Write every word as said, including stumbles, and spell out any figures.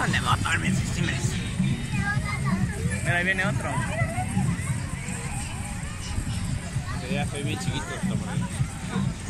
¿Dónde motor, mis estimes? Mira, ahí viene otro. Ya soy bien chiquito, está por ahí.